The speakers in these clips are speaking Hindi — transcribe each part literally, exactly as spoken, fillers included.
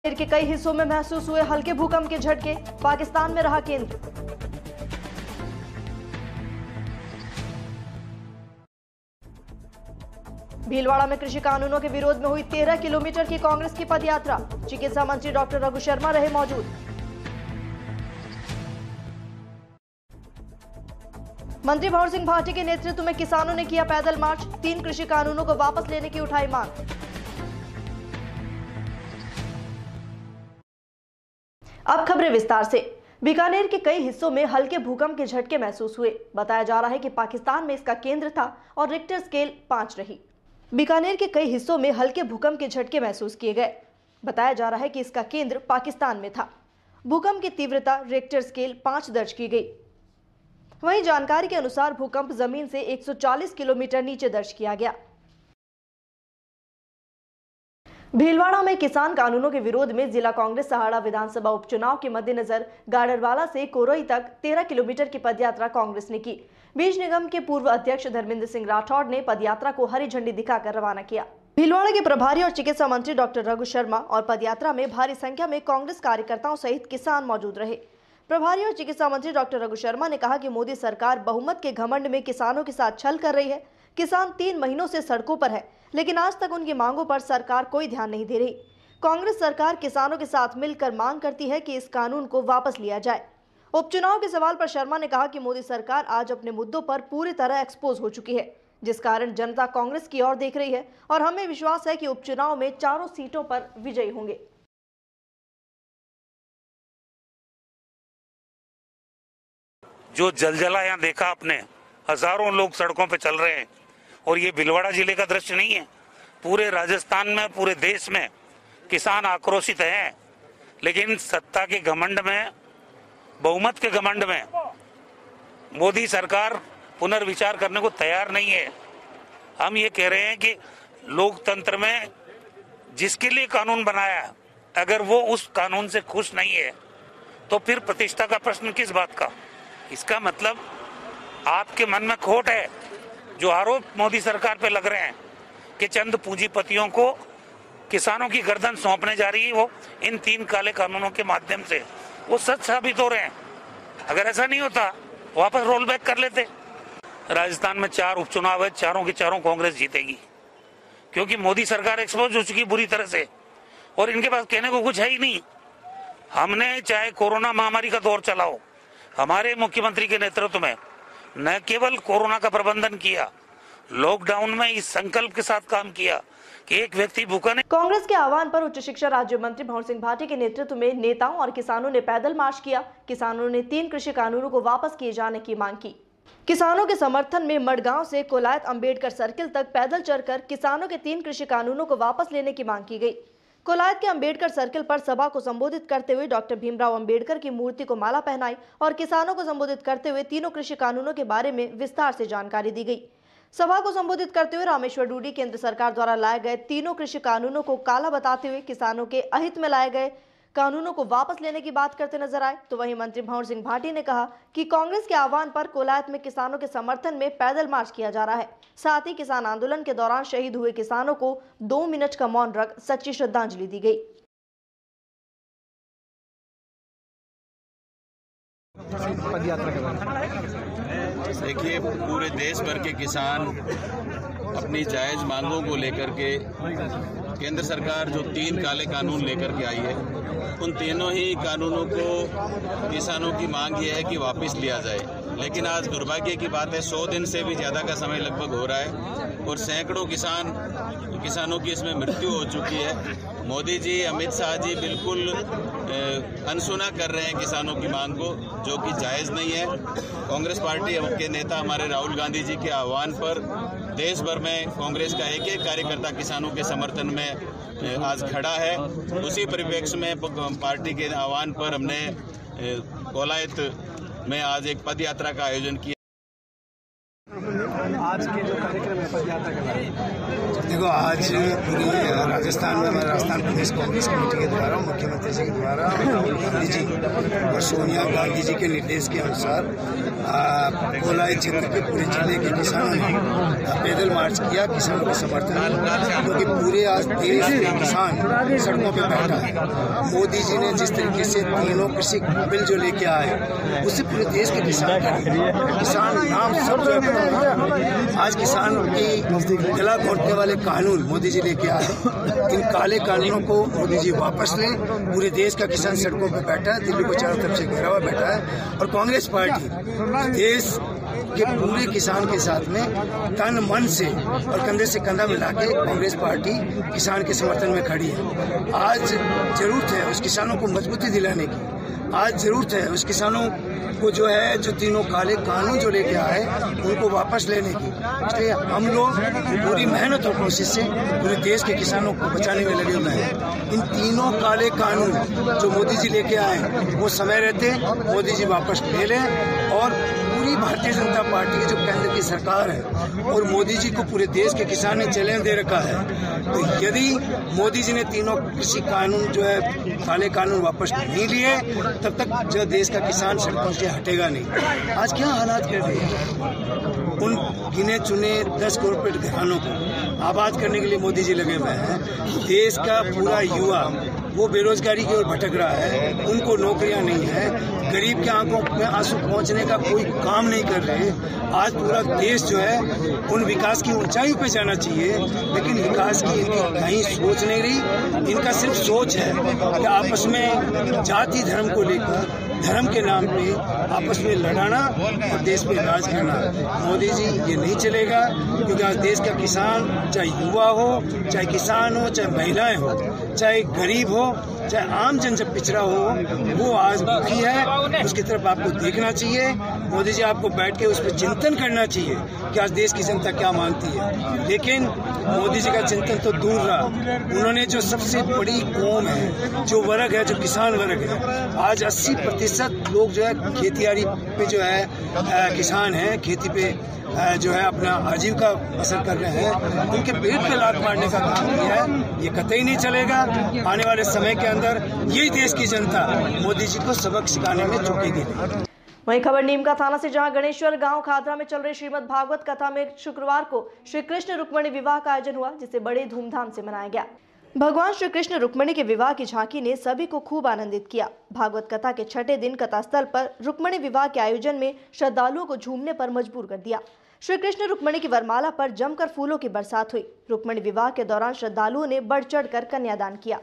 के कई हिस्सों में महसूस हुए हल्के भूकंप के झटके, पाकिस्तान में रहा केंद्र। भीलवाड़ा में कृषि कानूनों के विरोध में हुई तेरह किलोमीटर की कांग्रेस की पदयात्रा, चिकित्सा मंत्री डॉक्टर रघु शर्मा रहे मौजूद। मंत्री भंवर सिंह भाटी के नेतृत्व में किसानों ने किया पैदल मार्च, तीन कृषि कानूनों को वापस लेने की उठाई मांग। अब खबरें विस्तार से। बीकानेर के कई हिस्सों में हल्के भूकंप के झटके महसूस हुए। बताया जा रहा है कि पाकिस्तान में इसका केंद्र था और रिक्टर स्केल पांच रही। बीकानेर के कई हिस्सों में हल्के भूकंप के झटके महसूस किए गए। बताया जा रहा है कि इसका केंद्र पाकिस्तान में था। भूकंप की तीव्रता रिक्टर स्केल पांच दर्ज की गई। वहीं जानकारी के अनुसार भूकंप जमीन से एक सौ चालीस किलोमीटर नीचे दर्ज किया गया। भीलवाड़ा में किसान कानूनों के विरोध में जिला कांग्रेस सहाड़ा विधानसभा उपचुनाव के मद्देनजर गाडरवाला से कोरोई तक तेरह किलोमीटर की पदयात्रा कांग्रेस ने की। बीज निगम के पूर्व अध्यक्ष धर्मेंद्र सिंह राठौड़ ने पदयात्रा को हरी झंडी दिखाकर रवाना किया। भीलवाड़ा के प्रभारी और चिकित्सा मंत्री डॉक्टर रघु शर्मा और पदयात्रा में भारी संख्या में कांग्रेस कार्यकर्ताओं सहित किसान मौजूद रहे। प्रभारी और चिकित्सा मंत्री डॉक्टर रघु शर्मा ने कहा कि मोदी सरकार बहुमत के घमंड में किसानों के साथ छल कर रही है। किसान तीन महीनों से सड़कों पर है, लेकिन आज तक उनकी मांगों पर सरकार कोई ध्यान नहीं दे रही। कांग्रेस सरकार किसानों के साथ मिलकर मांग करती है कि इस कानून को वापस लिया जाए। उपचुनाव के सवाल पर शर्मा ने कहा कि मोदी सरकार आज अपने मुद्दों पर पूरी तरह एक्सपोज हो चुकी है, जिस कारण जनता कांग्रेस की ओर देख रही है और हमें विश्वास है कि उपचुनाव में चारों सीटों पर विजयी होंगे। जो जलजला यहाँ देखा आपने, हजारों लोग सड़कों पे चल रहे हैं और ये भीलवाड़ा जिले का दृश्य नहीं है। पूरे राजस्थान में, पूरे देश में किसान आक्रोशित हैं, लेकिन सत्ता के घमंड में, बहुमत के घमंड में मोदी सरकार पुनर्विचार करने को तैयार नहीं है। हम ये कह रहे हैं कि लोकतंत्र में जिसके लिए कानून बनाया, अगर वो उस कानून से खुश नहीं है तो फिर प्रतिष्ठा का प्रश्न किस बात का। इसका मतलब आपके मन में खोट है। जो आरोप मोदी सरकार पे लग रहे हैं कि चंद पूंजीपतियों को किसानों की गर्दन सौंपने जा रही है, वो इन तीन काले कानूनों के माध्यम से वो सच साबित हो रहे हैं। अगर ऐसा नहीं होता वापस रोल बैक कर लेते। राजस्थान में चार उपचुनाव है, चारों के चारों कांग्रेस जीतेगी, क्योंकि मोदी सरकार एक्सपोज हो चुकी बुरी तरह से और इनके पास कहने को कुछ है ही नहीं। हमने चाहे कोरोना महामारी का दौर चलाओ, हमारे मुख्यमंत्री के नेतृत्व में न केवल कोरोना का प्रबंधन किया, लॉकडाउन में इस संकल्प के साथ काम किया कि एक व्यक्ति भूखा नहीं। कांग्रेस के आह्वान पर उच्च शिक्षा राज्य मंत्री भंवर सिंह भाटी के नेतृत्व में नेताओं और किसानों ने पैदल मार्च किया। किसानों ने तीन कृषि कानूनों को वापस किए जाने की मांग की। किसानों के समर्थन में मडगांव से कोलायत अंबेडकर सर्किल तक पैदल चलकर किसानों के तीन कृषि कानूनों को वापस लेने की मांग की गई। कोलायत के अंबेडकर सर्किल पर सभा को संबोधित करते हुए डॉक्टर भीमराव अंबेडकर की मूर्ति को माला पहनाई और किसानों को संबोधित करते हुए तीनों कृषि कानूनों के बारे में विस्तार से जानकारी दी गई। सभा को संबोधित करते हुए रामेश्वर डूडी केंद्र सरकार द्वारा लाए गए तीनों कृषि कानूनों को काला बताते हुए किसानों के अहित में लाए गए कानूनों को वापस लेने की बात करते नजर आए। तो वहीं मंत्री भंवर सिंह भाटी ने कहा कि कांग्रेस के आह्वान पर कोलायत में किसानों के समर्थन में पैदल मार्च किया जा रहा है। साथ ही किसान आंदोलन के दौरान शहीद हुए किसानों को दो मिनट का मौन रख सच्ची श्रद्धांजलि दी गई। देखिए, पूरे देश भर के किसान अपनी जायज मांगों को लेकर के केंद्र सरकार जो तीन काले कानून लेकर के आई है, उन तीनों ही कानूनों को किसानों की मांग ये है कि वापस लिया जाए। लेकिन आज दुर्भाग्य की बात है, सौ दिन से भी ज्यादा का समय लगभग हो रहा है और सैकड़ों किसान किसानों की इसमें मृत्यु हो चुकी है। मोदी जी, अमित शाह जी बिल्कुल अनसुना कर रहे हैं किसानों की मांग को, जो कि जायज नहीं है। कांग्रेस पार्टी के नेता हमारे राहुल गांधी जी के आह्वान पर देश भर में कांग्रेस का एक एक कार्यकर्ता किसानों के समर्थन में आज खड़ा है। उसी परिप्रेक्ष्य में पार्टी के आह्वान पर हमने कोलायत में आज एक पद यात्रा का आयोजन किया। आज के जो कार्यक्रम है पद यात्रा के बारे में? देखो, आज पूरी राजस्थान में हमारे राजस्थान प्रदेश कांग्रेस कमेटी के द्वारा मुख्यमंत्री जी के द्वारा राहुल गांधी जी और सोनिया गांधी जी के निर्देश के अनुसार कोलाई क्षेत्र के पूरे जिले के किसानों ने पैदल मार्च किया किसानों के समर्थन में, क्योंकि पूरे आज देश में किसान सड़कों पर बैठा है। मोदी जी ने जिस तरीके से तीनों कृषि बिल जो लेके आए उससे पूरे देश के किसान किसान नाम सब जो है आज किसान की गला घोटने वाले कानून मोदी जी लेके आए। इन काले कानूनों को मोदी जी वापस लें। पूरे देश का किसान सड़कों पर बैठा है, दिल्ली को चारों तरफ से घेरा हुआ बैठा है, और कांग्रेस पार्टी देश के पूरे किसान के साथ में तन मन से और कंधे से कंधा मिला के कांग्रेस पार्टी किसान के समर्थन में खड़ी है। आज जरूरत है उस किसानों को मजबूती दिलाने की, आज जरूरत है उस किसानों को जो है जो तीनों काले कानून जो लेके आए उनको वापस लेने की। इसलिए हम लोग पूरी मेहनत और कोशिश से पूरे देश के किसानों को बचाने में लगे हुए हैं। इन तीनों काले कानून जो मोदी जी लेके आए वो समय रहते मोदी जी वापस ले लें, और पूरी भारतीय जनता पार्टी की जो केंद्र की सरकार है और मोदी जी को पूरे देश के किसान ने चैलेंज दे रखा है, तो यदि मोदी जी ने तीनों कृषि कानून जो है काले कानून वापस नहीं लिए तब तक जो देश का किसान सड़कों से हटेगा नहीं। आज क्या हालात कर रहे हैं, उन गिने चुने दस करोड़ घरानों को आबाद करने के लिए मोदी जी लगे हुए हैं। देश का पूरा युवा वो बेरोजगारी की ओर भटक रहा है, उनको नौकरियां नहीं है, गरीब के आंखों में आंसू पहुंचने का कोई काम नहीं कर रहे। आज पूरा देश जो है उन विकास की ऊंचाई पे जाना चाहिए, लेकिन विकास की इनकी कहीं सोच नहीं रही। इनका सिर्फ सोच है कि आपस में जाति धर्म को लेकर धर्म के नाम पे आपस में लड़ाना और देश पे राज करना। मोदी जी ये नहीं चलेगा, क्योंकि आज देश का किसान, चाहे युवा हो, चाहे किसान हो, चाहे महिलाएं हो, चाहे गरीब हो, चाहे आम जन जब पिछड़ा हो, वो आज दुखी है। उसकी तरफ आपको देखना चाहिए। मोदी जी आपको बैठ के उस पर चिंतन करना चाहिए कि आज देश की जनता क्या मांगती है, लेकिन मोदी जी का चिंतन तो दूर रहा। उन्होंने जो सबसे बड़ी कौम है, जो वर्ग है, जो किसान वर्ग है, आज अस्सी प्रतिशत लोग जो है खेतीबाड़ी पे जो है आ, किसान हैं, खेती पे आ, जो है अपना आजीविका असर कर रहे हैं, उनके पेट पे लात मारने का काम किया है। ये कतई नहीं चलेगा। आने वाले समय के अंदर यही देश की जनता मोदी जी को सबक सिखाने में चूकेगी। वहीं खबर नीमका थाना से, जहां गणेश्वर गांव खादरा में चल रही श्रीमद् भागवत कथा में शुक्रवार को श्री कृष्ण रुक्मणी विवाह का आयोजन हुआ, जिसे बड़े धूमधाम से मनाया गया। भगवान श्री कृष्ण रुक्मणी के विवाह की झांकी ने सभी को खूब आनंदित किया। भागवत कथा के छठे दिन कथा स्थल पर रुक्मणी विवाह के आयोजन में श्रद्धालुओं को झूमने पर मजबूर कर दिया। श्री कृष्ण रुक्मणी की वरमाला पर जमकर फूलों की बरसात हुई। रुक्मणी विवाह के दौरान श्रद्धालुओं ने बढ़ चढ़कर कन्यादान किया।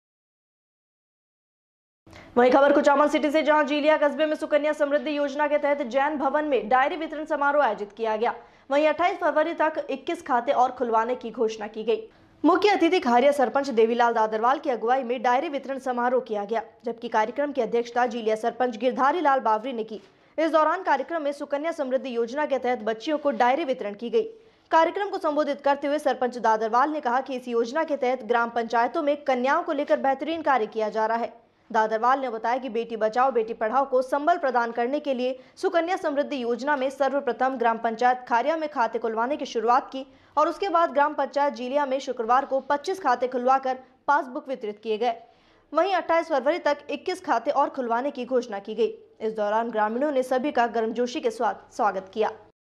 वहीं खबर कुचामन सिटी से, जहां जीलिया कस्बे में सुकन्या समृद्धि योजना के तहत जैन भवन में डायरी वितरण समारोह आयोजित किया गया। वहीं अट्ठाईस फरवरी तक इक्कीस खाते और खुलवाने की घोषणा की गई। मुख्य अतिथि खारिया सरपंच देवीलाल दादरवाल की अगुवाई में डायरी वितरण समारोह किया गया, जबकि कार्यक्रम की अध्यक्षता जीलिया सरपंच गिरधारी लाल बावरी ने की। इस दौरान कार्यक्रम में सुकन्या समृद्धि योजना के तहत बच्चियों को डायरी वितरण की गई। कार्यक्रम को संबोधित करते हुए सरपंच दादरवाल ने कहा कि इस योजना के तहत ग्राम पंचायतों में कन्याओं को लेकर बेहतरीन कार्य किया जा रहा है। दादरवाल ने बताया कि बेटी बचाओ बेटी पढ़ाओ को संबल प्रदान करने के लिए सुकन्या समृद्धि योजना में सर्वप्रथम ग्राम पंचायत खारिया में खाते खुलवाने की शुरुआत की, और उसके बाद ग्राम पंचायत जीलिया में शुक्रवार को पच्चीस खाते खुलवाकर पासबुक वितरित किए गए। वहीं अट्ठाईस फरवरी तक इक्कीस खाते और खुलवाने की घोषणा की गई। इस दौरान ग्रामीणों ने सभी का गर्मजोशी के साथ स्वागत किया।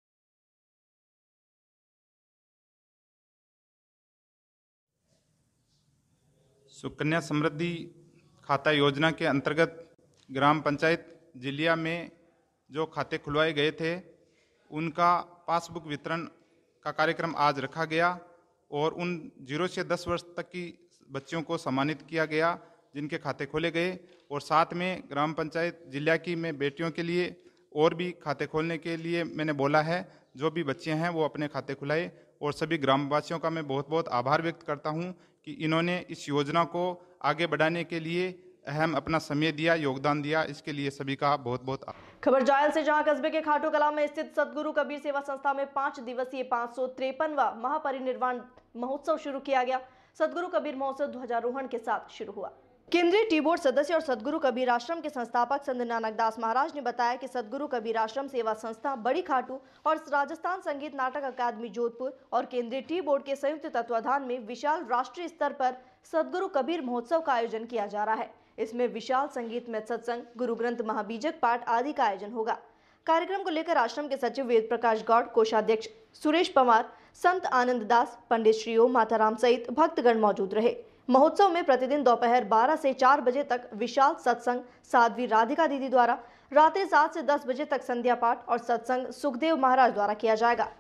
सुकन्या समृद्धि खाता योजना के अंतर्गत ग्राम पंचायत जिलिया में जो खाते खुलवाए गए थे उनका पासबुक वितरण का कार्यक्रम आज रखा गया, और उन जीरो से दस वर्ष तक की बच्चियों को सम्मानित किया गया जिनके खाते खोले गए। और साथ में ग्राम पंचायत जिला की में बेटियों के लिए और भी खाते खोलने के लिए मैंने बोला है। जो भी बच्चे हैं वो अपने खाते खुलाए, और सभी ग्रामवासियों का मैं बहुत बहुत आभार व्यक्त करता हूं कि इन्होंने इस योजना को आगे बढ़ाने के लिए अहम अपना समय दिया, योगदान दिया। इसके लिए सभी का बहुत बहुत खबर जायल से, जहां कस्बे के खाटू कला में स्थित सतगुरु कबीर सेवा संस्था में पांच दिवसीय पांच सौ तिरपनवा महापरिनिर्वाण महोत्सव शुरू किया गया। सतगुरु कबीर महोत्सव ध्वजारोहण के साथ शुरू हुआ। केंद्रीय टी बोर्ड सदस्य और सदगुरु कबीर आश्रम के संस्थापक संत नानक दास महाराज ने बताया कि सदगुरु कबीर आश्रम सेवा संस्था बड़ी खाटू और राजस्थान संगीत नाटक अकादमी जोधपुर और केंद्रीय टी बोर्ड के संयुक्त तत्वाधान में विशाल राष्ट्रीय स्तर पर सदगुरु कबीर महोत्सव का आयोजन किया जा रहा है। इसमें विशाल संगीत में सत्संग, गुरु ग्रंथ महाबीजक पाठ आदि का आयोजन होगा। कार्यक्रम को लेकर आश्रम के सचिव वेद प्रकाश गौड़, कोषाध्यक्ष सुरेश पवार, संत आनंद दास, पंडित श्री ओम माताराम सहित भक्तगण मौजूद रहे। महोत्सव में प्रतिदिन दोपहर बारह से चार बजे तक विशाल सत्संग साध्वी राधिका दीदी द्वारा, रात्रि सात से दस बजे तक संध्या पाठ और सत्संग सुखदेव महाराज द्वारा किया जाएगा।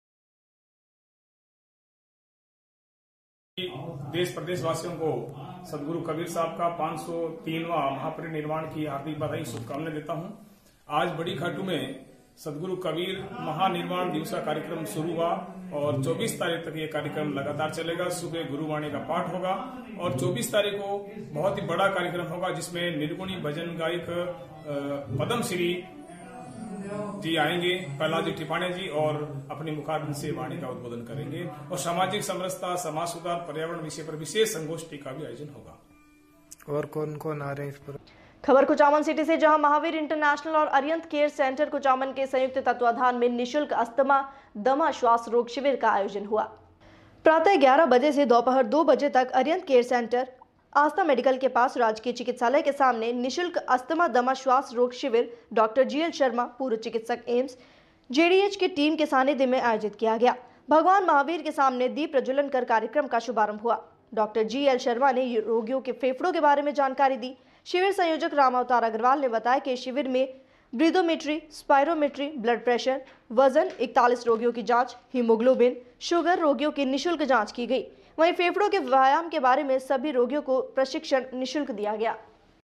देश प्रदेश वासियों को सदगुरु कबीर साहब का पाँच सौ तीनवां महापरिनिर्वाण की हार्दिक बधाई शुभकामनाएं देता हूं। आज बड़ी खाटू में सदगुरु कबीर महानिर्वाण दिवस का कार्यक्रम शुरू हुआ और चौबीस तारीख तक ये कार्यक्रम लगातार चलेगा। सुबह गुरुवाणी का पाठ होगा और चौबीस तारीख को बहुत ही बड़ा कार्यक्रम होगा जिसमें निर्गुणी भजन गायक पद्मश्री जी आएंगे, प्रहलाद जी टिपाणे जी, और अपनी मुखारबिंद से वाणी का उद्बोधन करेंगे और सामाजिक समरसता, समाज सुधार, पर्यावरण विषय पर विशेष संगोष्ठी का भी आयोजन होगा। और कौन कौन आ रहे हैं इस पर? खबर कुचामन सिटी से, जहां महावीर इंटरनेशनल और अरियंत केयर सेंटर कुचामन के संयुक्त तत्वाधान में निशुल्क अस्थमा दमा श्वास रोग शिविर का आयोजन हुआ। प्रातः ग्यारह बजे से दोपहर दो बजे तक Ariyant care centre Aastha medical के पास राजकीय चिकित्सालय के सामने निशुल्क अस्थमा दमा श्वास रोग शिविर डॉक्टर जी एल शर्मा, पूर्व चिकित्सक एम्स, जेडीएच की टीम के सानिध्य में आयोजित किया गया। भगवान महावीर के सामने दीप प्रज्वलन कर कार्यक्रम का शुभारंभ हुआ। डॉक्टर जी एल शर्मा ने रोगियों के फेफड़ों के बारे में जानकारी दी। शिविर संयोजक राम अवतार अग्रवाल ने बताया कि शिविर में ब्रीदोमेट्री, स्पायरोमेट्री, ब्लड प्रेशर, वजन, इकतालीस रोगियों की जांच, हीमोग्लोबिन, शुगर रोगियों की निशुल्क जांच की गई। वहीं फेफड़ों के व्यायाम के बारे में सभी रोगियों को प्रशिक्षण निशुल्क दिया गया।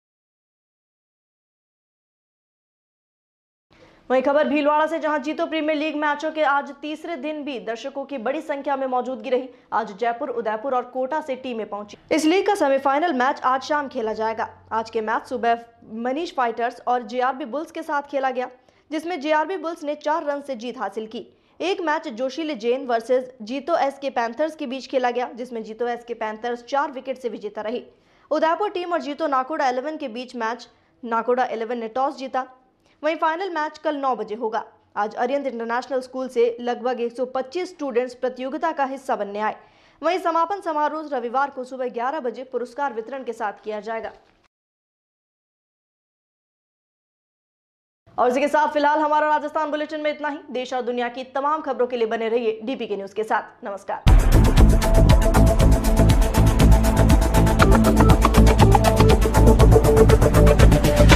वहीं खबर भीलवाड़ा से, जहां जीतो प्रीमियर लीग मैचों के आज तीसरे दिन भी दर्शकों की बड़ी संख्या में मौजूदगी रही। आज जयपुर, उदयपुर और कोटा से टीमें पहुंची। इस लीग का सेमीफाइनल मैच आज शाम खेला जाएगा। आज के मैच सुबह मनीष फाइटर्स और जेआरबी बुल्स के साथ खेला गया, जिसमें जेआरबी बुल्स ने चार रन से जीत हासिल की। एक मैच जोशीले Jain versus Jito S K Panthers के बीच खेला गया, जिसमें जीतो एस के पैंथर्स चार विकेट से विजेता रही। उदयपुर टीम और जीतो नाकोड़ा इलेवन के बीच मैच नाकोड़ा इलेवन ने टॉस जीता। वहीं फाइनल मैच कल नौ बजे होगा। आज अरियंत इंटरनेशनल स्कूल से लगभग एक सौ पच्चीस स्टूडेंट्स प्रतियोगिता का हिस्सा बनने आए। वहीं समापन समारोह रविवार को सुबह ग्यारह बजे पुरस्कार वितरण के साथ किया जाएगा। और इसी के साथ फिलहाल हमारा राजस्थान बुलेटिन में इतना ही। देश और दुनिया की तमाम खबरों के लिए बने रहिए डीपी के न्यूज के साथ। नमस्कार।